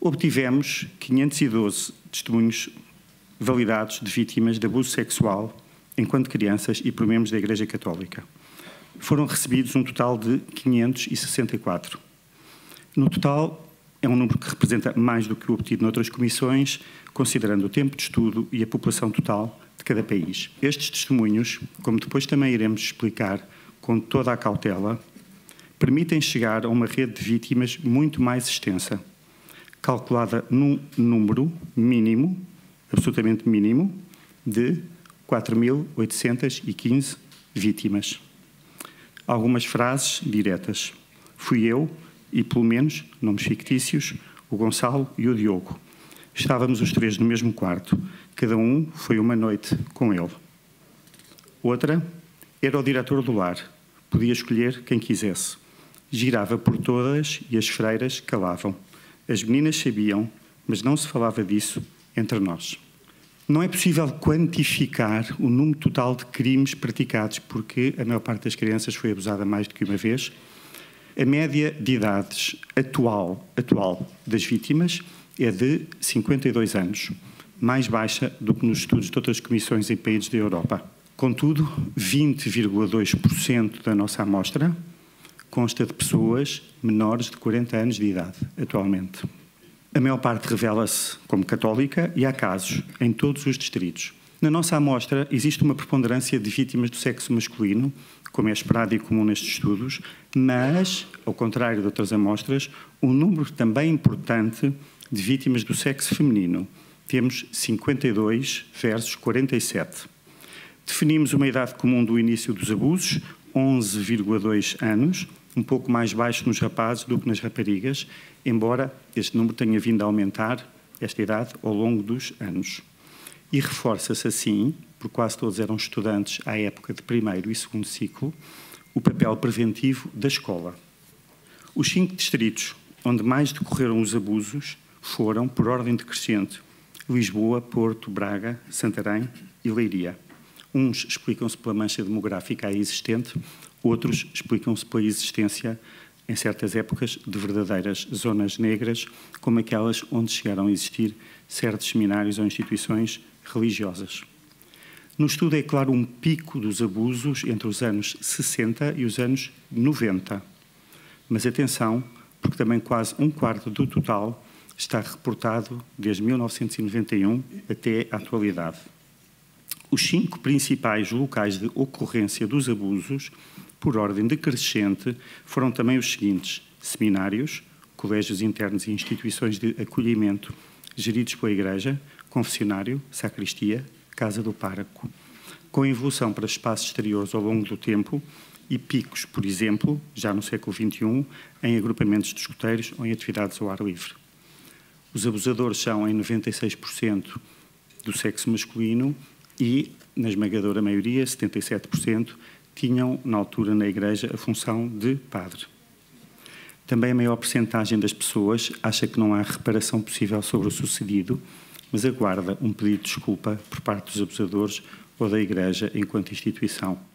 Obtivemos 512 testemunhos validados de vítimas de abuso sexual enquanto crianças e por membros da Igreja Católica. Foram recebidos um total de 564. No total, é um número que representa mais do que o obtido noutras comissões, considerando o tempo de estudo e a população total de cada país. Estes testemunhos, como depois também iremos explicar com toda a cautela, permitem chegar a uma rede de vítimas muito mais extensa, calculada num número mínimo, absolutamente mínimo, de 4.815 vítimas. Algumas frases diretas. Fui eu e, pelo menos, nomes fictícios, o Gonçalo e o Diogo. Estávamos os três no mesmo quarto. Cada um foi uma noite com ele. Outra era o diretor do lar. Podia escolher quem quisesse. Girava por todas e as freiras calavam. As meninas sabiam, mas não se falava disso entre nós. Não é possível quantificar o número total de crimes praticados, porque a maior parte das crianças foi abusada mais do que uma vez. A média de idades atual das vítimas é de 52 anos, mais baixa do que nos estudos de outras comissões em países da Europa. Contudo, 20,2% da nossa amostra consta de pessoas menores de 40 anos de idade, atualmente. A maior parte revela-se como católica e há casos em todos os distritos. Na nossa amostra existe uma preponderância de vítimas do sexo masculino, como é esperado e comum nestes estudos, mas, ao contrário de outras amostras, um número também importante de vítimas do sexo feminino. Temos 52 versus 47. Definimos uma idade comum do início dos abusos, 11,2 anos, um pouco mais baixo nos rapazes do que nas raparigas, embora este número tenha vindo a aumentar, esta idade, ao longo dos anos. E reforça-se assim, porque quase todos eram estudantes à época de primeiro e segundo ciclo, o papel preventivo da escola. Os 5 distritos onde mais decorreram os abusos foram, por ordem decrescente, Lisboa, Porto, Braga, Santarém e Leiria. Uns explicam-se pela mancha demográfica aí existente, outros explicam-se pela existência, em certas épocas, de verdadeiras zonas negras, como aquelas onde chegaram a existir certos seminários ou instituições religiosas. No estudo é claro um pico dos abusos entre os anos 60 e os anos 90. Mas atenção, porque também quase um quarto do total está reportado desde 1991 até a atualidade. Os 5 principais locais de ocorrência dos abusos, por ordem decrescente, foram também os seguintes: seminários, colégios internos e instituições de acolhimento geridos pela Igreja, confessionário, sacristia, casa do pároco, com evolução para espaços exteriores ao longo do tempo e picos, por exemplo, já no século XXI, em agrupamentos de escoteiros ou em atividades ao ar livre. Os abusadores são em 96% do sexo masculino e, na esmagadora maioria, 77%, tinham, na altura, na Igreja, a função de padre. Também a maior percentagem das pessoas acha que não há reparação possível sobre o sucedido, mas aguarda um pedido de desculpa por parte dos abusadores ou da Igreja enquanto instituição.